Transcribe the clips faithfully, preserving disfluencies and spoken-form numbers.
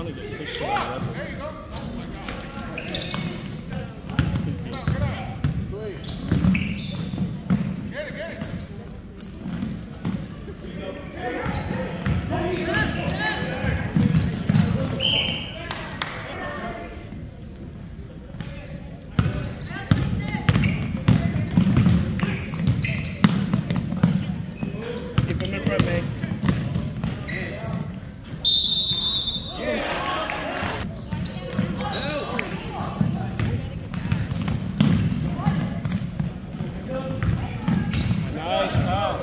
to get Christian on the level. Keep him in front, man. Nice pass.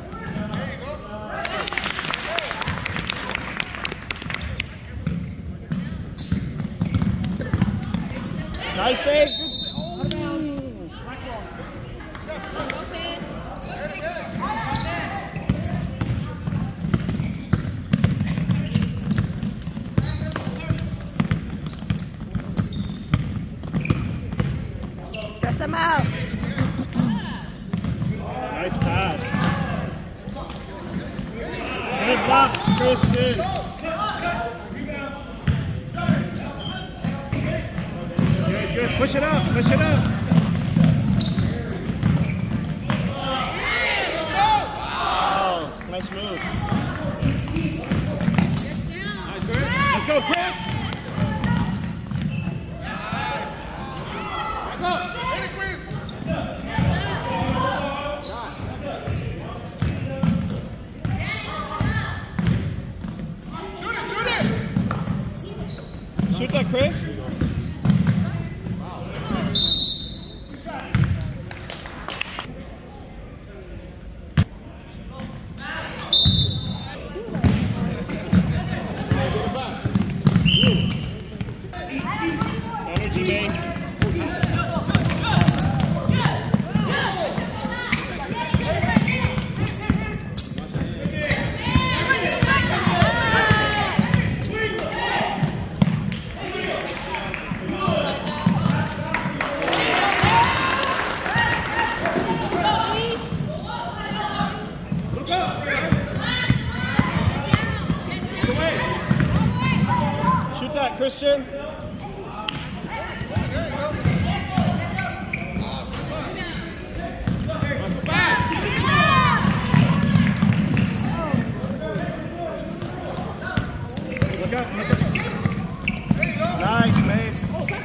Nice save. Good save. Stress him out. Nice pass. Good block, Christian. Good, good. Push it up, push it up. Oh, nice move. Let's go, Chris. Shoot that, Chris. Energy, Mace. Shoot that, Christian. Muscle back. Look up, look up. Nice, Mace.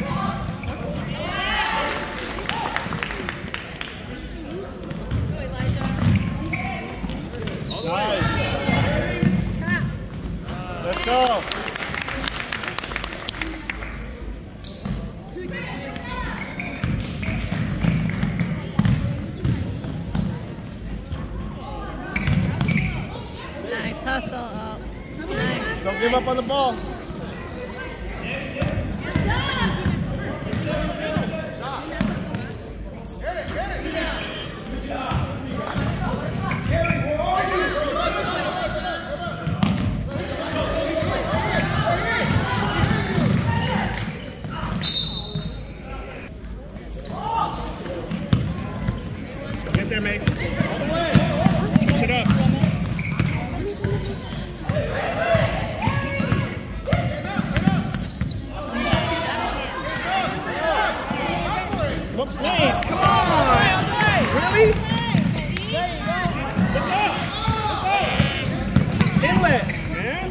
Nice. Let's go. Nice hustle. Oh, nice. Don't give up on the ball. Get there, Mace. All the way. Push it up. Mace, come on! Really? Look up! Look up! Inlet, man!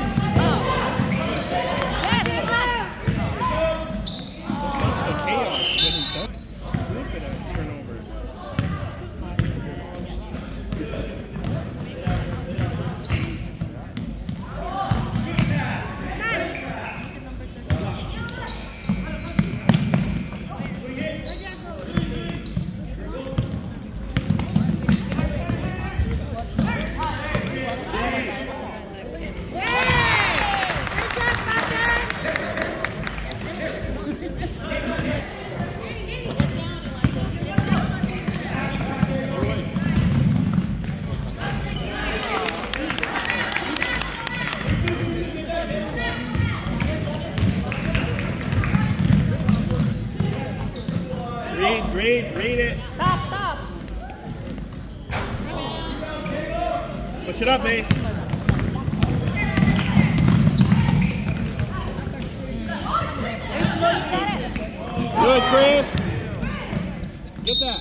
This looks like chaos when he does. Look at us turnover. Read, read, read it. Stop, stop. Push it up, Mace. Good, Chris. Get that.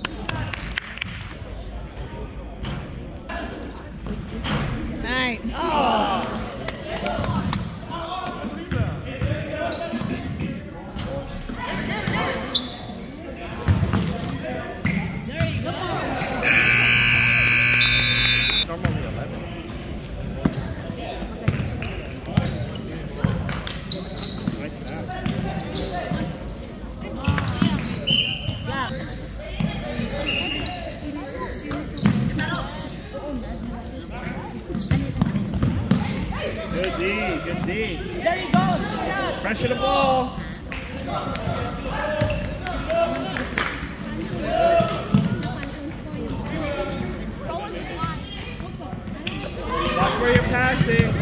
Nice. Oh. Good D, good D. There you go. Pressure the ball. Watch where you're passing.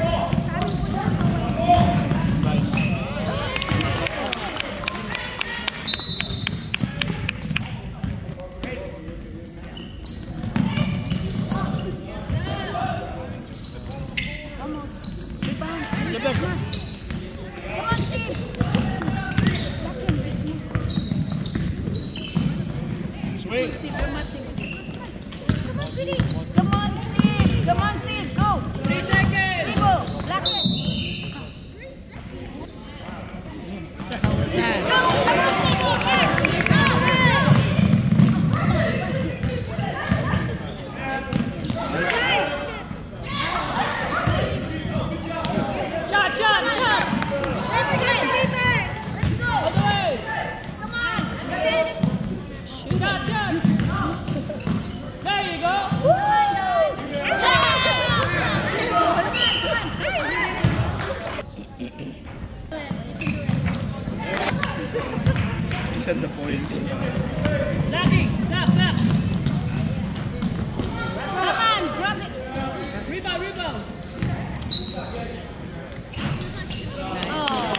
Get that. Sweet. Come on, Steve. Come on, Steve. Go. Three seconds. Steve, go. Black it. What the hell was that? Come on, Steve. Go. Shot, shot, shot. Let's go. All the way. Come on. Shot, shot. There you go. You said the boys. Lucky. Left, left. Come on, drop it. Rebound, rebound. Oh.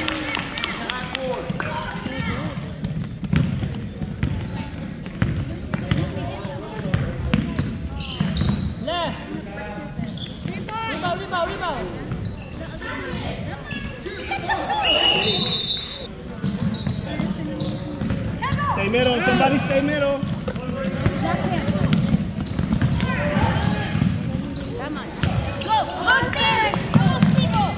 Left. Rebound, rebound, rebound. Stay middle. Somebody stay middle. Come on. Go, go, Steve. Go, Steve, go.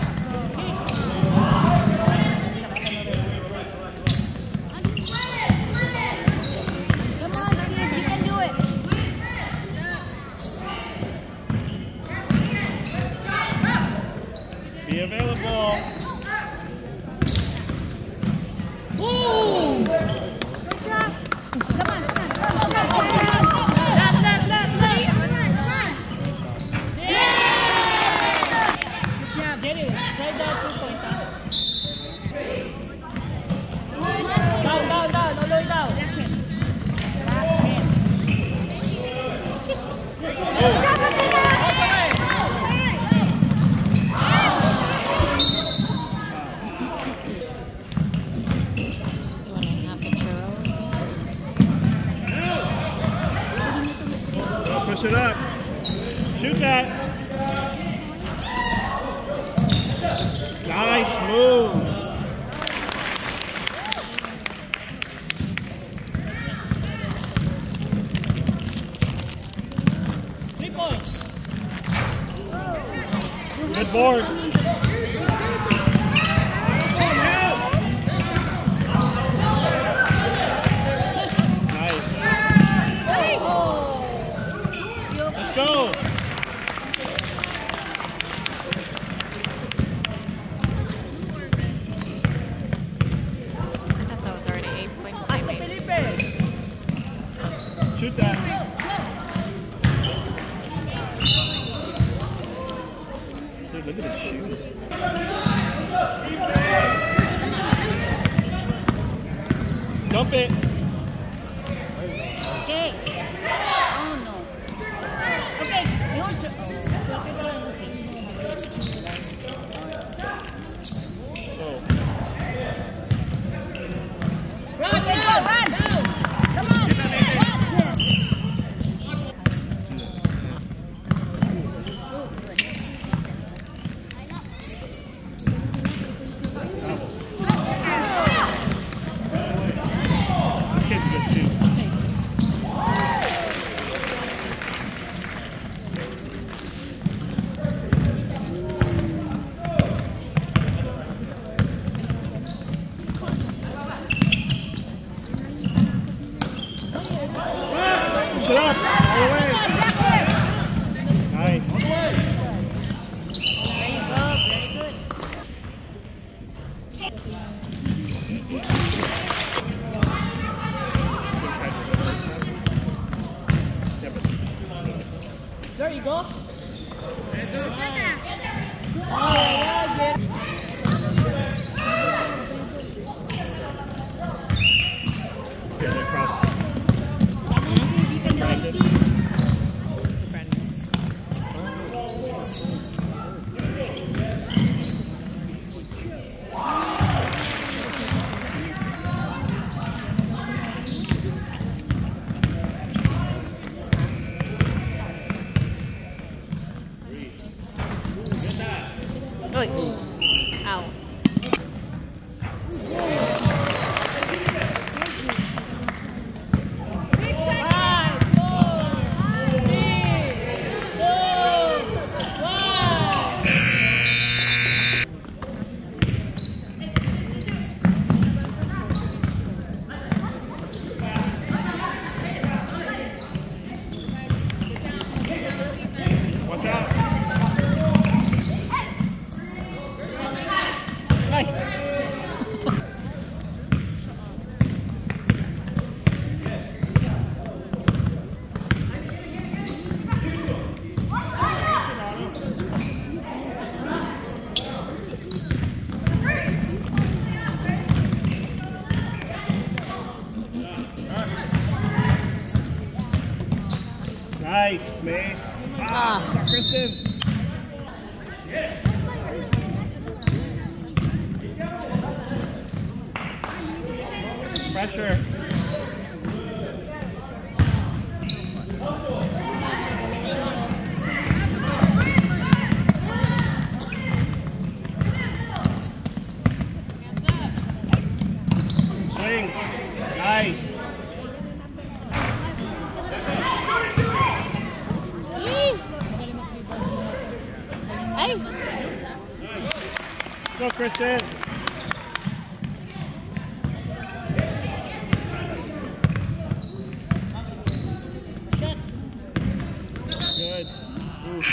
Come on, Steve, you can do it. Be available. Ooh. Good job. Come on, come on, come on, come on, come on. Left, left, left, left. Come on, come on. Yeah. Good job. Get it. Try that two point. Down, down, down. All the way down. Good job, Latina. You want a half a churro? Oh, push it up. Shoot that. Nice move. Three points. Good board. Nice. Let's go. I thought that was already eight points. I made. Shoot that. Dude, look at his shoes. Dump it. Okay. Oh no. Okay, your turn. Oh. Run, okay, run, run. Come on. Watch it. There you go. Oh, yeah, yeah. Here, they cross. Practice. Ow. Watch out. Nice, Mace. Ah, Kristen. Pressure. Swing. Nice. Hey. Go, Kristen. Good. Ooh.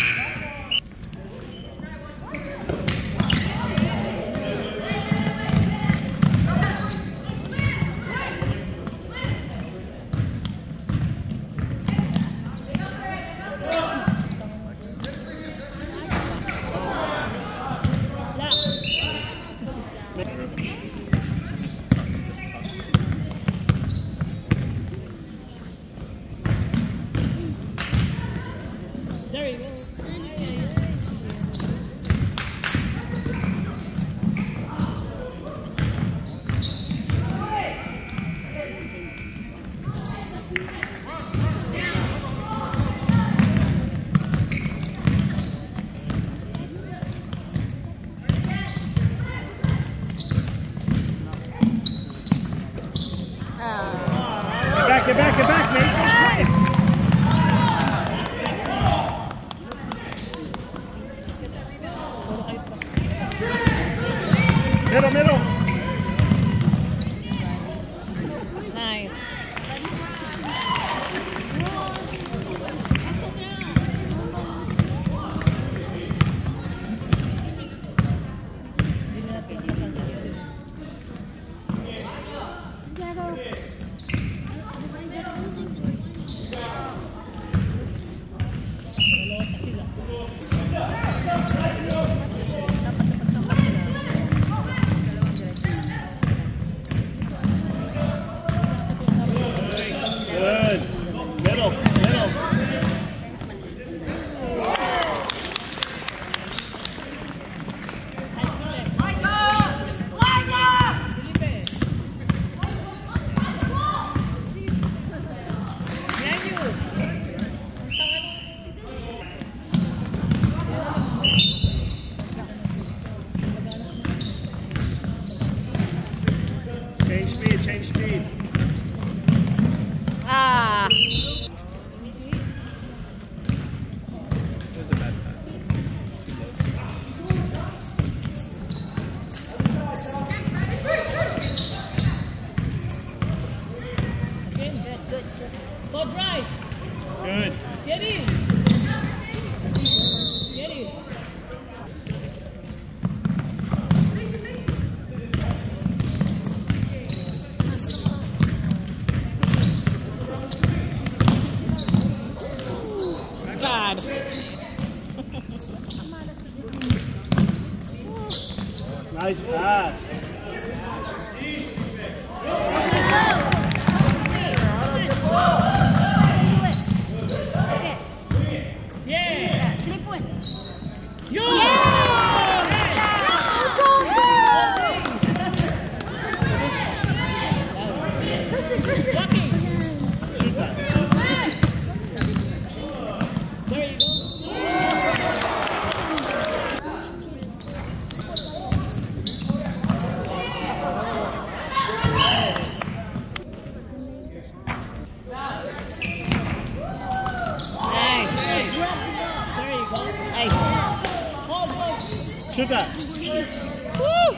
There you go. Get back, get back, get back, Mace. Middle, middle. Nice. Good. Middle, middle. Change speed, change speed. Ah. Go drive. Good. Get in. Get in. Pass. Yeah. Three points. Yo. Shoot that. Woo!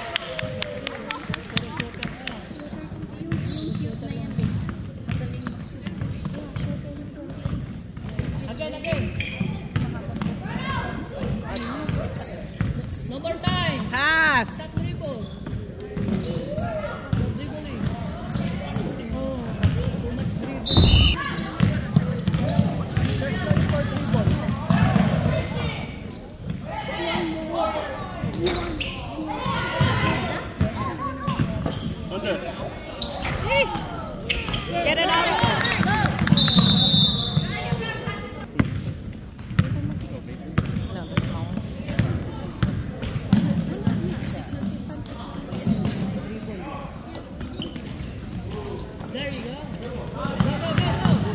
Again, again. Number nine. Pass. Dribble. Dribbling. Oh, too much dribble. First choice for dribble. Under. Get it out. No, the small one. There you go. Go, go, go, go.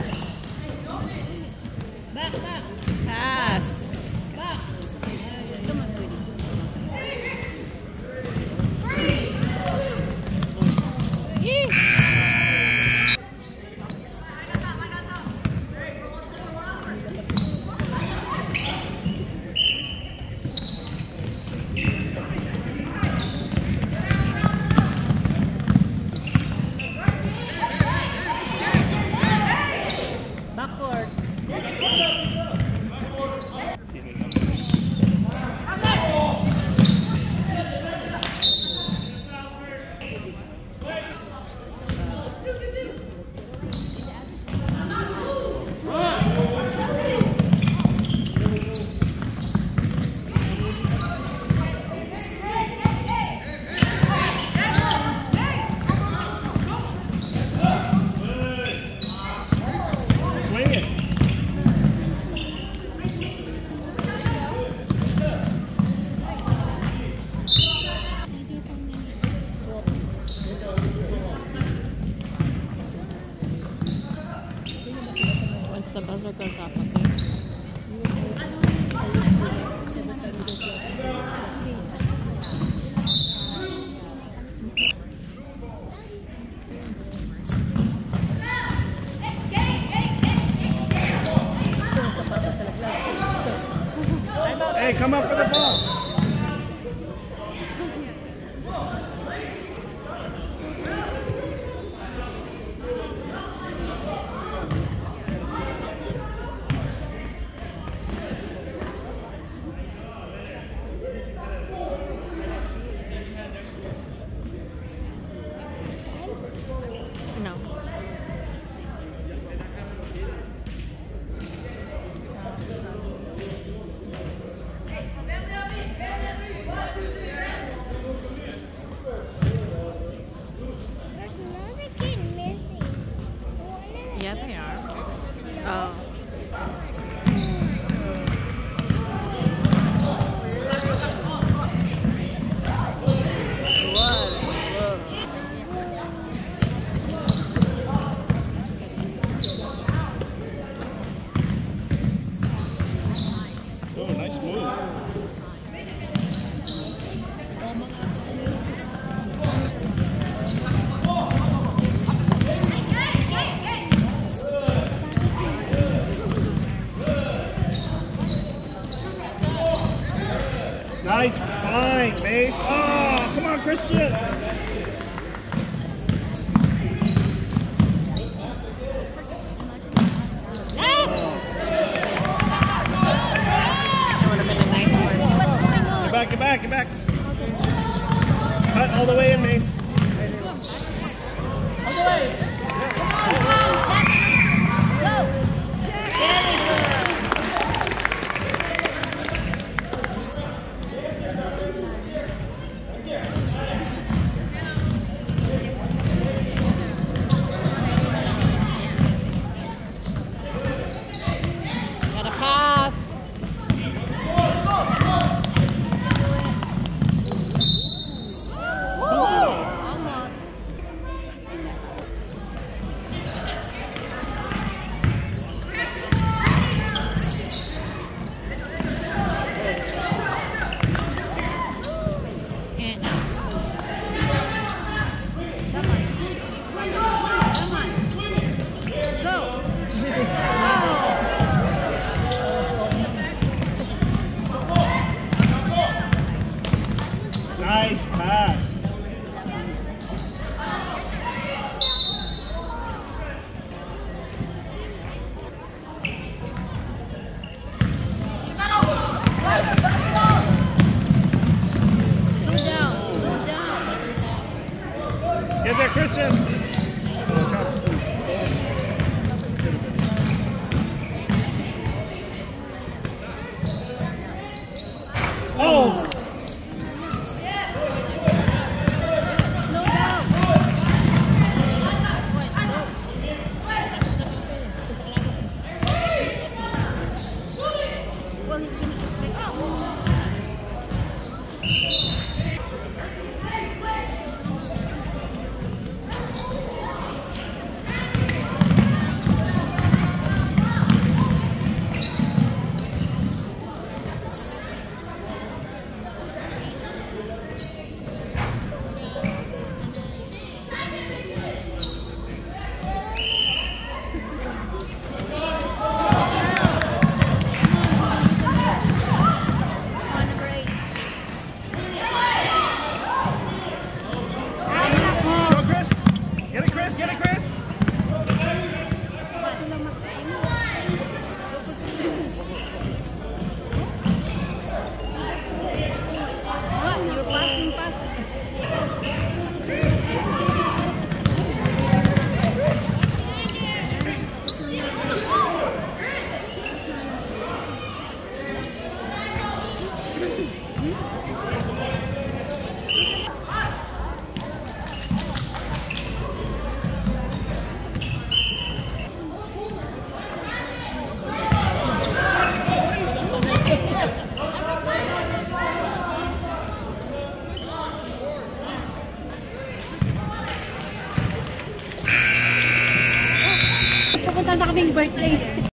Back, back, Pass. back. Yee. Backward. Swing it. Once the buzzer goes off, okay? Hey, come up for the ball. No. There's another kid missing. Yeah, they are. Oh. Oh, nice move. Nice find, Mace. Oh, come on, Christian. That would have been a nice one. Get back, get back, get back. Cut all the way in, Mace. All the way. Go. pass. Slow down, slow down. Get there, Christian. Oh! Slow down. Well, he's gonna Go, Chris. Get it, Chris. Get it, Chris. You're passing, passing. Pupunta na kaming birthday.